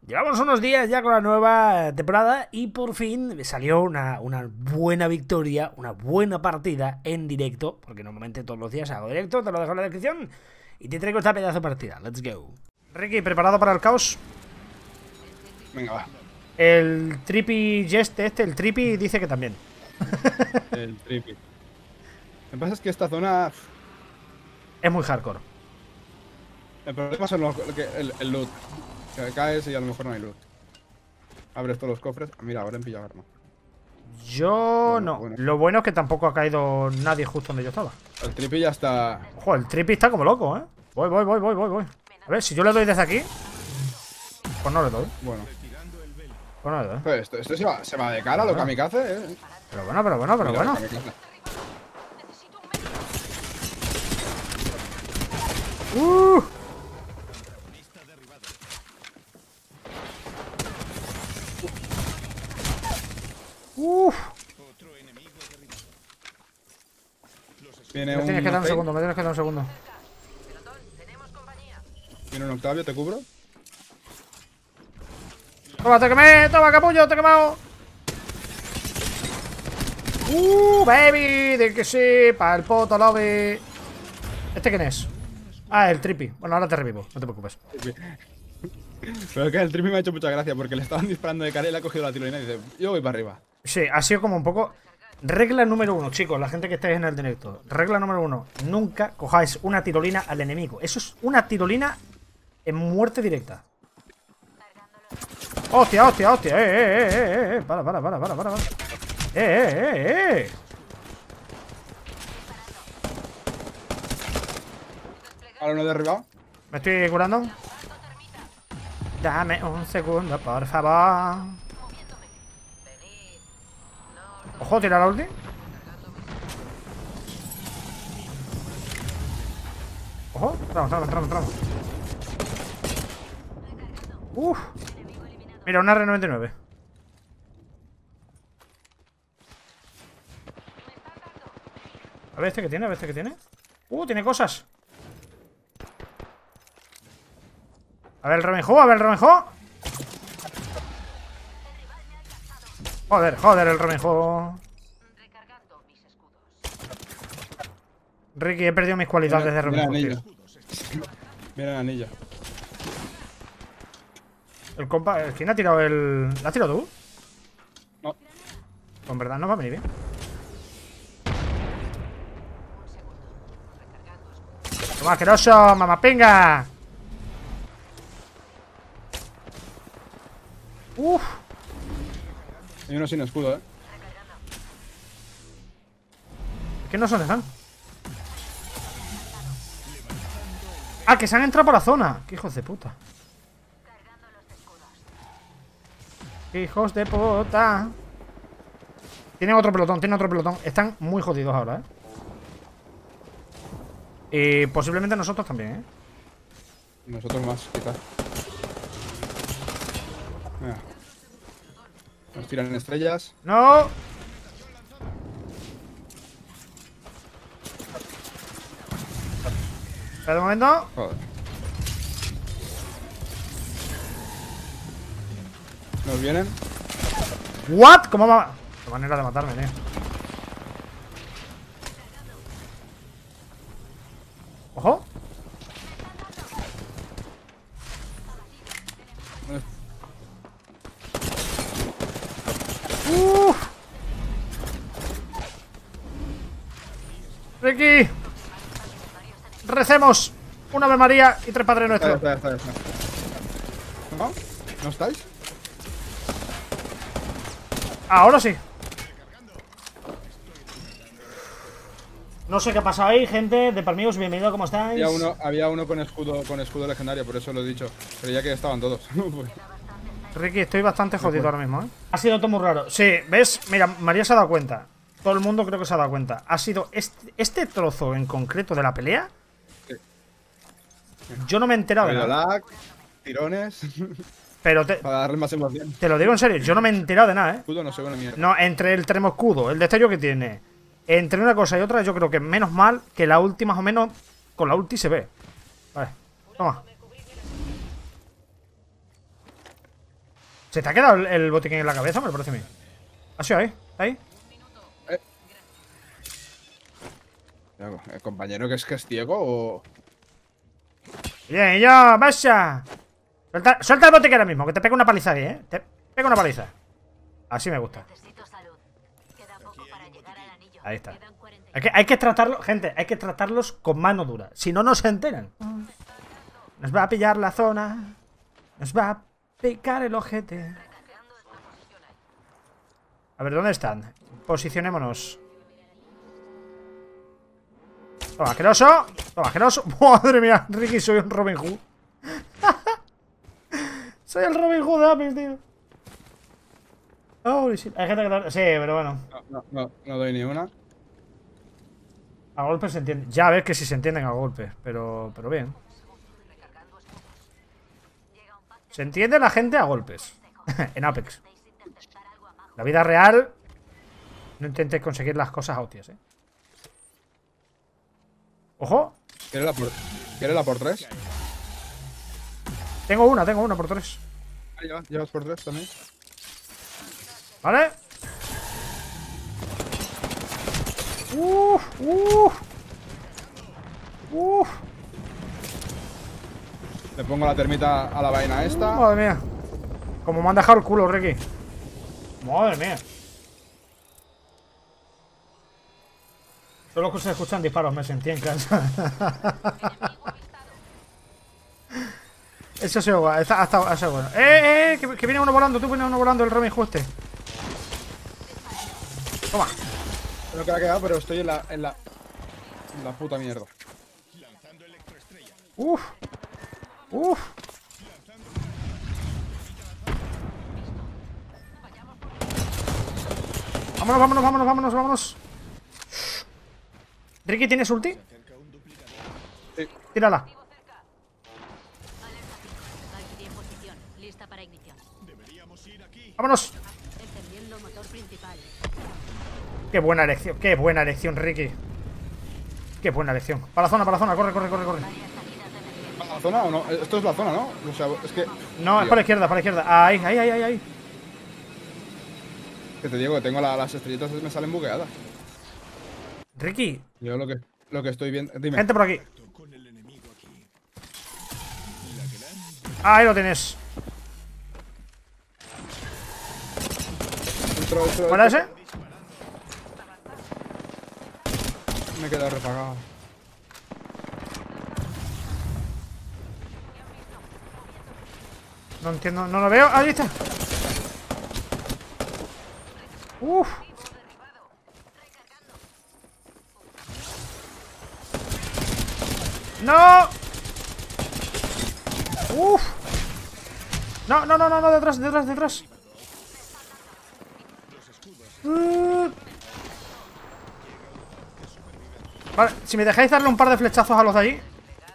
Llevamos unos días ya con la nueva temporada y por fin salió una buena victoria, una buena partida en directo, porque normalmente todos los días hago directo, te lo dejo en la descripción y te traigo esta pedazo de partida. Let's go. Ricky, ¿preparado para el caos? Venga, va. El Trippy Jest el Trippy dice que también. El trippy. Lo que pasa es que esta zona... Es muy hardcore. El problema son el loot. Que caes y a lo mejor no hay loot. Abres todos los cofres. Mira, ahora han pillado arma. Yo Bueno, no. bueno. Lo bueno es que tampoco ha caído nadie justo donde yo estaba. El trippy ya está... Ojo, el Trippy está como loco, ¿eh? Voy. A ver, si yo le doy desde aquí... Pues no le doy. Bueno. Pues no le doy. Pues esto se va de cara, lo kamikaze, ¿eh? Pero bueno. Mira, lo kamikaze. Uf. Viene Me tienes que dar un Octave. segundo, me tienes que dar un segundo. Viene un Octavio, te cubro. Toma, te quemé, toma, capullo, te he quemado. Baby, de que sí, para el poto lobby. ¿Este quién es? Ah, el Trippy. Bueno, ahora te revivo, no te preocupes. Pero es que el trippy me ha hecho mucha gracia porque le estaban disparando de cara y le ha cogido la tirolina y dice, yo voy para arriba. Sí, ha sido como un poco... Regla número 1, chicos, la gente que estáis en el directo. Regla número 1, nunca cojáis una tirolina al enemigo. Eso es una tirolina en muerte directa. Hostia. Para. Ahora uno derribado. Me estoy curando. Dame un segundo, por favor. Ojo, tira la ulti. Ojo, entramos. Uf. Mira, una R99. A ver este que tiene, tiene cosas. A ver el Remenjo. Joder, el Remenjo. Ricky, he perdido mis cualidades de Mira el Remenjo, anillo. tío. Mira el anillo. El compa... ¿Quién ha tirado el...? ¿La has tirado tú? No. Pues en verdad no va a venir bien. Toma, asqueroso, mamapinga. Uf. Hay uno sin escudo, ¿eh? ¿Qué no son están? Ah, que se han entrado por la zona. Qué hijos de puta. Hijos de puta. Tienen otro pelotón. Están muy jodidos ahora, ¿eh? Y posiblemente nosotros también, ¿eh? Nosotros más, quizás. Mira. Nos tiran estrellas. ¡No! Espera un momento. Joder. Nos vienen. ¿What? ¿Cómo va? Qué manera de matarme, tío. ¡Ojo! ¡Uf! ¡Ricky! ¡Recemos! Una Ave María y 3 Padres Nuestros. Está. ¿No? ¿No estáis? Ahora sí. No sé qué ha pasado ahí, gente. De Palmigos, bienvenido, ¿cómo estáis? Había uno con escudo legendario, por eso lo he dicho. Pero ya que estaban todos. Pues, Ricky, estoy bastante jodido ahora mismo, ¿eh? Ha sido todo muy raro. Sí, ¿ves? Mira, María se ha dado cuenta. Todo el mundo creo que se ha dado cuenta. Ha sido este trozo en concreto de la pelea. Sí. Yo no me he enterado ha de habido nada. lag, tirones. Pero Para darle más emoción. te lo digo en serio, yo no me he enterado de nada, ¿eh? Escudo no se ve una mierda. No, entre el termoscudo, el destello que tiene, entre una cosa y otra, yo creo que menos mal que la ulti más o menos con la ulti se ve. Vale, toma. ¿Se te ha quedado el botiquín en la cabeza? Me parece a mí. ¿Ha sido ahí? ¿Está ahí? El compañero que es ciego o... Bien, y yo, vaya. Suelta el botiquín ahora mismo, que te pega una paliza ahí, ¿eh? Te pega una paliza. Así me gusta. Ahí está. Hay que tratarlo, gente, hay que tratarlos con mano dura. Si no, no se enteran. Nos va a pillar la zona. Nos va a picar el ojete. A ver, ¿dónde están? Posicionémonos. Toma, asqueroso. Toma, asqueroso. Madre mía, Ricky, soy un Robin Hood. Soy el Robin Hood de Apex, tío. Oh, shit. Hay gente que... Sí, pero bueno. No doy ni una. A golpes se entiende. Ya ves que si se entienden a golpes. Pero bien. Se entiende la gente a golpes. En Apex. La vida real. No intentes conseguir las cosas a hostias, ¡Ojo! ¿Quieres la por 3? Tengo una por 3. ¿Llevas por 3 también? ¿Vale? Le pongo la termita a la vaina esta. Madre mía. Como me han dejado el culo, Ricky. Madre mía. Solo que se escuchan disparos, me sentí en casa. Eso ha sido bueno. Ha sido bueno. Que viene uno volando. Tú viene uno volando, el Robin Hood este. Toma. Creo que ha quedado, pero estoy en la puta mierda. Uf. Vámonos. Ricky, ¿tienes ulti? Sí. Tírala. Vámonos. Qué buena elección, Ricky. Qué buena elección. Para la zona, corre. ¿La zona o no? Esto es la zona, ¿no? O sea, es que... No, es para la izquierda. Ahí. Que te digo que tengo las estrellitas me salen bugueadas. Ricky. Yo lo que estoy viendo... Dime. Gente por aquí. Ahí lo tienes. ¿Fuera ese? Me he quedado repagado. No entiendo, no lo veo. Ahí está. Uf. ¡No! ¡Uf! No, detrás. Vale, si me dejáis darle un par de flechazos a los de allí.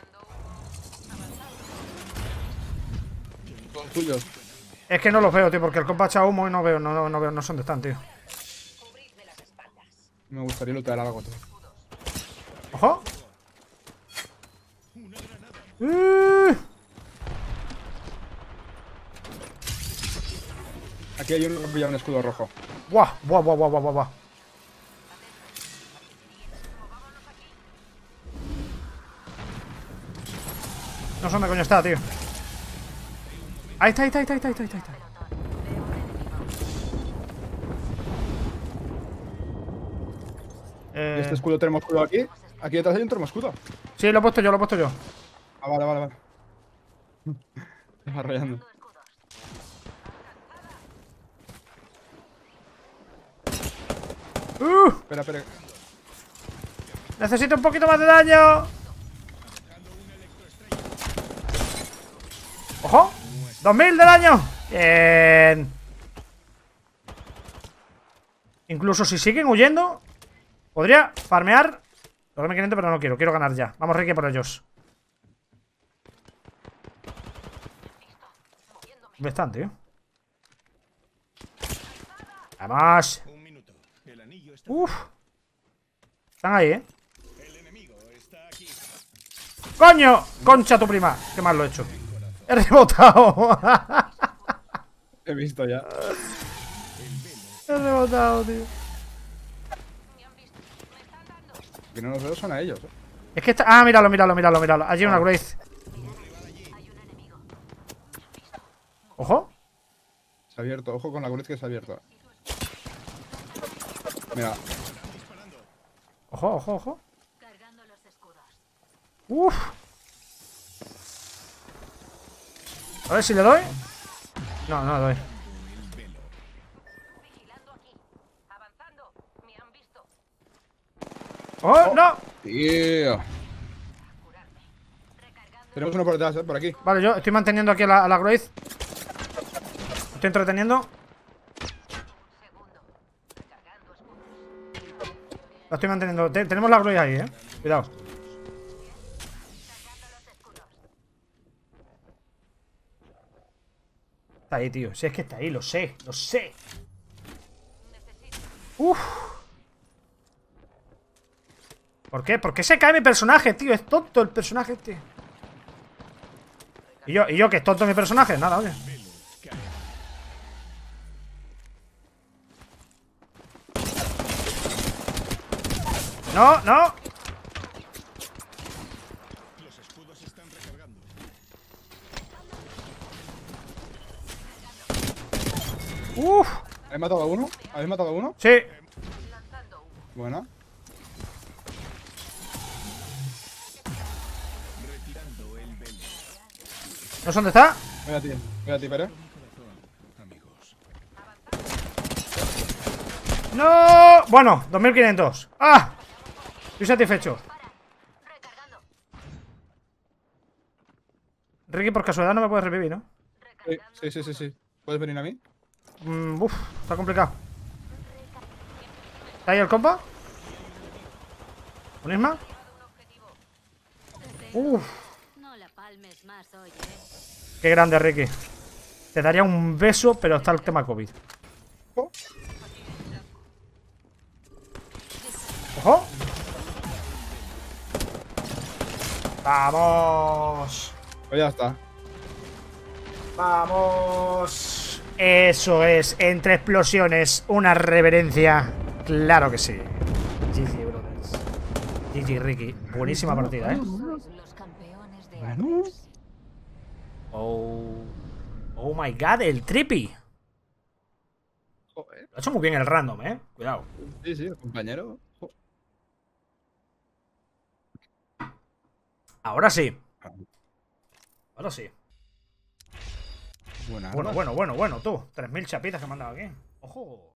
Son tuyos. Es que no los veo, tío, porque el compa echa humo y no veo, no sé dónde están, tío. Me gustaría lootear algo, tío. ¡Ojo! Aquí hay un escudo rojo. Buah. No sé dónde coño está, tío. Ahí está. ¿Y este escudo tenemos escudo aquí? Aquí detrás hay un termoscudo. Sí, lo he puesto yo. Ah, vale. Me va rayando. Espera. Necesito un poquito más de daño. ¡Ojo! ¡2000 de daño! Bien. Incluso si siguen huyendo, podría farmear lo que me quieren, pero no quiero. Quiero ganar ya. Vamos, Ricky, por ellos. ¿Dónde están, tío? ¡Vamos! ¡Uf! Están ahí, ¡Coño! ¡Concha tu prima! ¡Qué mal lo he hecho! ¡He rebotado! He visto ya. He rebotado, tío. Que no los veo son a ellos. Es que está... Ah, míralo, míralo, míralo, míralo. Allí hay una Grace. Ojo. Se ha abierto. Ojo con la Gullet que se ha abierto. Mira. Ojo, ojo, ojo. Uf. A ver si le doy. No, no le doy. ¡Oh, no! Tío. Tenemos uno por detrás, por aquí. Vale, yo estoy manteniendo aquí a la Grace. Estoy entreteniendo. La estoy manteniendo. Tenemos la Grace ahí, Cuidado. Está ahí, tío. Si es que está ahí, lo sé, lo sé. Uf. ¿Por qué? ¿Por qué se cae mi personaje, tío? Es tonto el personaje este. ¿Y yo que es tonto mi personaje? Nada, oye. No, no. Los escudos están recargando. Uf. ¿Habéis matado a uno? ¿Habéis matado a uno? Sí. Buena. ¿No sé dónde está? Voy a ti, Pere. Amigos. ¡No! Bueno, 2500. ¡Ah! Estoy satisfecho. Ricky, por casualidad no me puedes revivir, ¿no? Sí. ¿Puedes venir a mí? Uf, está complicado. ¿Está ahí el compa? ¿Un Isma? Uf, No la palmes más hoy, qué grande, Ricky. Te daría un beso, pero está el tema COVID. Oh. ¡Ojo! ¡Vamos! Pues ya está. ¡Vamos! Eso es, entre explosiones, una reverencia. Claro que sí. GG, brothers. GG, Ricky. Buenísima partida, ¿eh? sois los campeones de Bueno. antes. Oh. Oh my god, el trippy. Joder. Lo ha hecho muy bien el random, Cuidado. Sí, el compañero. Ahora sí. Ahora sí. Buena. Bueno, tú. 3000 chapitas que me han dado aquí. Ojo.